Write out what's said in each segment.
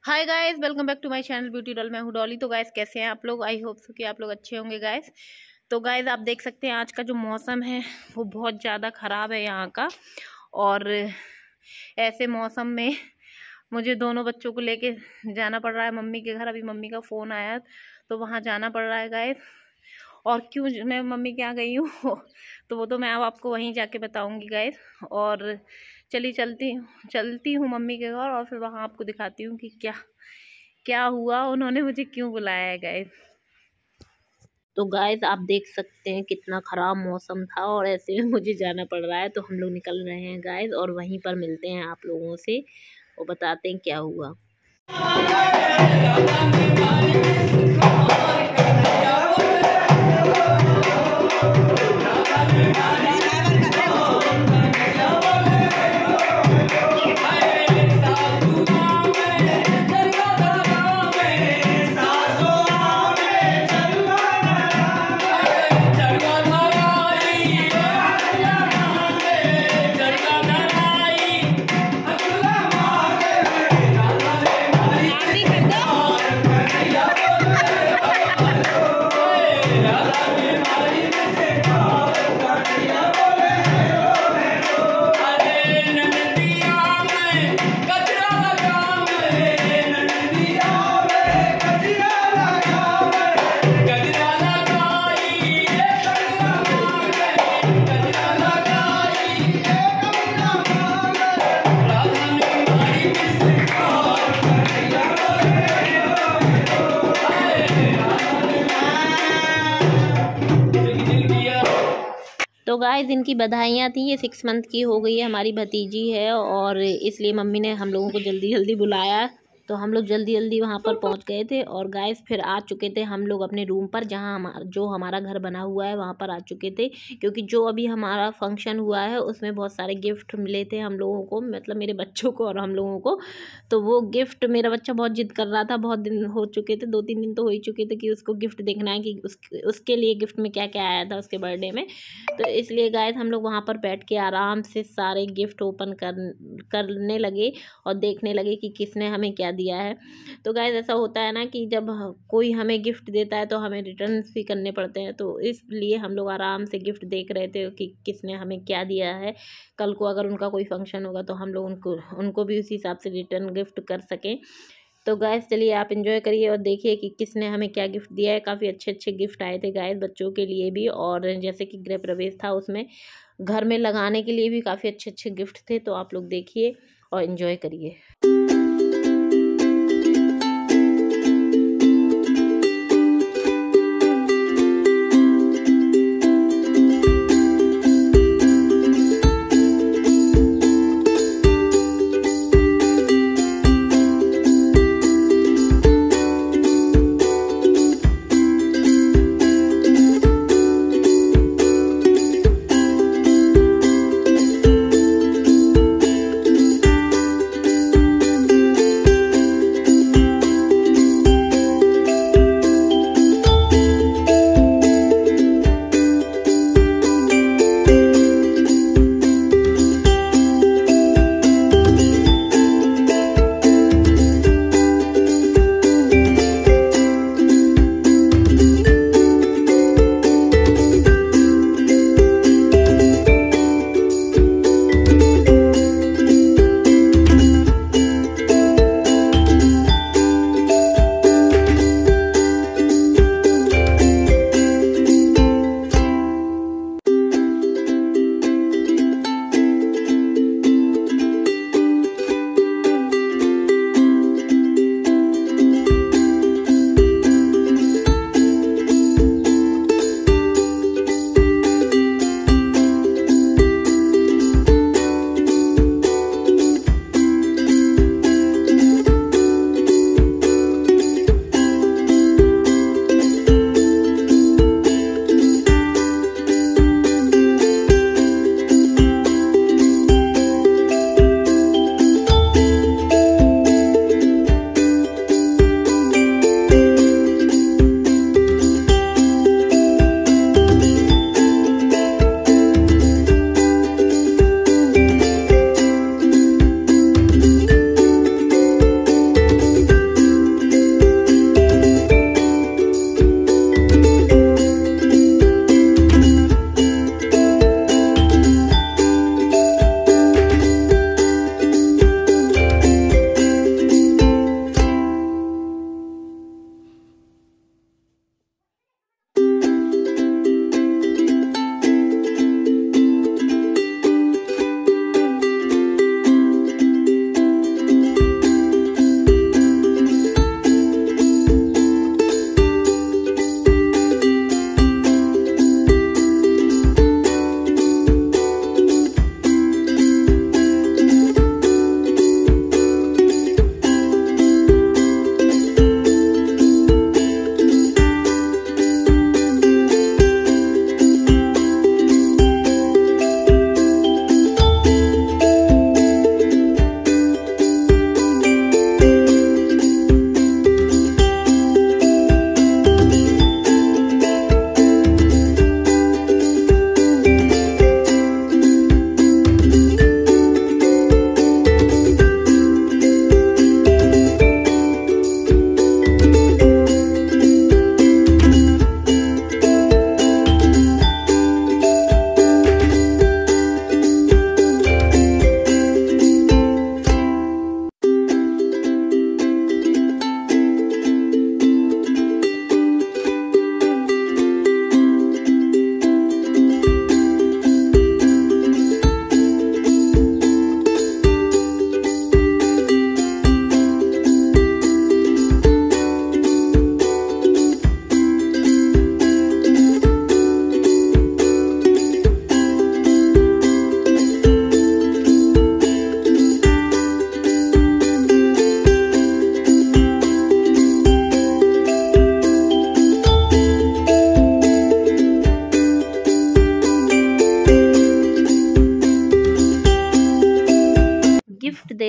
Hi guys, welcome back to my channel beauty doll. मैं हूँ डॉली। तो गाइस कैसे हैं आप लोग? आई होप सो कि आप लोग अच्छे होंगे गाइस। तो गाइस आप देख सकते हैं आज का जो मौसम है वो बहुत ज़्यादा ख़राब है यहाँ का। और ऐसे मौसम में मुझे दोनों बच्चों को लेके जाना पड़ रहा है मम्मी के घर। अभी मम्मी का फ़ोन आया तो वहाँ जाना पड़ रहा है गाइस। और क्यों मैं मम्मी के यहाँ गई हूँ तो वो तो मैं अब आपको वहीं जाके बताऊँगी गाइस। और चलती हूँ मम्मी के घर और फिर वहाँ आपको दिखाती हूँ कि क्या क्या हुआ, उन्होंने मुझे क्यों बुलाया है गाइस। तो गाइस आप देख सकते हैं कितना ख़राब मौसम था और ऐसे में मुझे जाना पड़ रहा है। तो हम लोग निकल रहे हैं गाइस और वहीं पर मिलते हैं आप लोगों से और बताते हैं क्या हुआ। तो गाइस इनकी बधाइयाँ थी। ये 6 मंथ की हो गई है, हमारी भतीजी है और इसलिए मम्मी ने हम लोगों को जल्दी जल्दी बुलाया। तो हम लोग जल्दी जल्दी वहाँ पर पहुँच गए थे और गाइस फिर आ चुके थे हम लोग अपने रूम पर, जहाँ जो हमारा घर बना हुआ है वहाँ पर आ चुके थे। क्योंकि जो अभी हमारा फंक्शन हुआ है उसमें बहुत सारे गिफ्ट मिले थे हम लोगों को, मतलब मेरे बच्चों को और हम लोगों को। तो वो गिफ्ट मेरा बच्चा बहुत जिद कर रहा था, बहुत दिन हो चुके थे, 2-3 दिन तो हो ही चुके थे कि उसको गिफ्ट देखना है कि उसके लिए गिफ्ट में क्या क्या आया था उसके बर्थडे में। तो इसलिए गाइस हम लोग वहाँ पर बैठ के आराम से सारे गिफ्ट ओपन करने लगे और देखने लगे कि किसने हमें क्या दिया है। तो गाइस ऐसा होता है ना कि जब कोई हमें गिफ्ट देता है तो हमें रिटर्न भी करने पड़ते हैं। तो इसलिए हम लोग आराम से गिफ्ट देख रहे थे कि किसने हमें क्या दिया है। कल को अगर उनका कोई फंक्शन होगा तो हम लोग उनको भी उसी हिसाब से रिटर्न गिफ्ट कर सकें। तो गाइस चलिए आप एंजॉय करिए और देखिए कि किसने हमें क्या गिफ्ट दिया है। काफ़ी अच्छे अच्छे गिफ्ट आए थे गाइस बच्चों के लिए भी, और जैसे कि गृह प्रवेश था उसमें घर में लगाने के लिए भी काफ़ी अच्छे अच्छे गिफ्ट थे। तो आप लोग देखिए और एंजॉय करिए।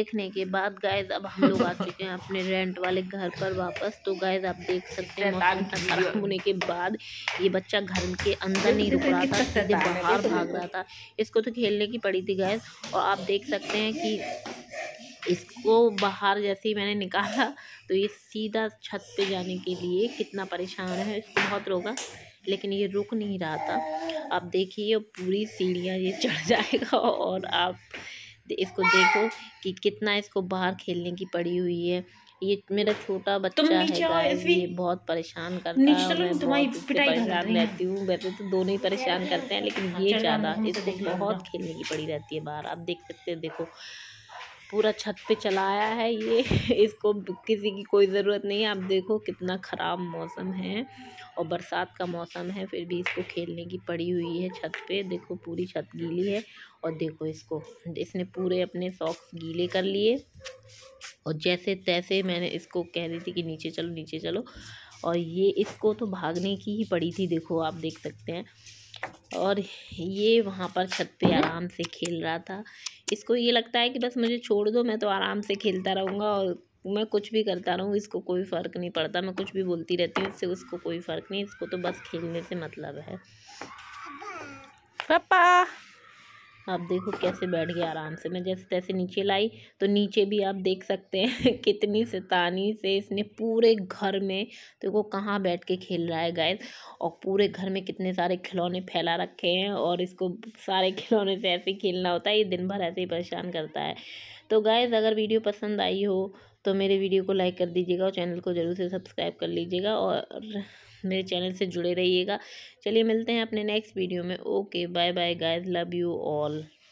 देखने के बाद गाइस अब हम लोग आ चुके हैं अपने रेंट वाले घर पर वापस। तो गाइस आप देख सकते हैं मौसम खराब होने के बाद ये बच्चा घर के अंदर नहीं रुक रहा था, सीधे बाहर भाग रहा था। इसको तो खेलने की पड़ी थी गाइस। और आप देख सकते हैं कि इसको बाहर जैसे ही मैंने निकाला तो ये सीधा छत पे जाने के लिए कितना परेशान है। इसको बहुत रोका लेकिन ये रुक नहीं रहा था। आप देखिए पूरी सीढ़ियाँ ये चढ़ जाएगा। और आप इसको देखो कि कितना इसको बाहर खेलने की पड़ी हुई है। ये मेरा छोटा बच्चा है गाइस, ये बहुत परेशान करता है। मैं बहुत इससे परेशान रहती हूँ। वैसे तो दोनों ही परेशान करते हैं लेकिन ये ज़्यादा, इसको बहुत खेलने की पड़ी रहती है बाहर। आप देख सकते हैं, देखो पूरा छत पे चला आया है ये। इसको किसी की कोई ज़रूरत नहीं है। आप देखो कितना ख़राब मौसम है और बरसात का मौसम है, फिर भी इसको खेलने की पड़ी हुई है छत पे। देखो पूरी छत गीली है और देखो इसने पूरे अपने सॉक्स गीले कर लिए। और जैसे तैसे मैंने इसको कह रही थी कि नीचे चलो नीचे चलो, और ये इसको तो भागने की ही पड़ी थी। देखो आप देख सकते हैं। और ये वहाँ पर छत पे आराम से खेल रहा था। इसको ये लगता है कि बस मुझे छोड़ दो, मैं तो आराम से खेलता रहूँगा और मैं कुछ भी करता रहूँ, इसको कोई फ़र्क नहीं पड़ता। मैं कुछ भी बोलती रहती हूँ, इससे उसको कोई फ़र्क नहीं। इसको तो बस खेलने से मतलब है। पापा आप देखो कैसे बैठ गया आराम से। मैं जैसे तैसे नीचे लाई तो नीचे भी आप देख सकते हैं कितनी शैतानी से इसने पूरे घर में, देखो कहाँ बैठ के खेल रहा है गाइस। और पूरे घर में कितने सारे खिलौने फैला रखे हैं और इसको सारे खिलौने से ऐसे खेलना होता है। ये दिन भर ऐसे ही परेशान करता है। तो गाइस अगर वीडियो पसंद आई हो तो मेरे वीडियो को लाइक कर दीजिएगा और चैनल को ज़रूर से सब्सक्राइब कर लीजिएगा और मेरे चैनल से जुड़े रहिएगा। चलिए मिलते हैं अपने नेक्स्ट वीडियो में। Okay bye bye guys, love you all.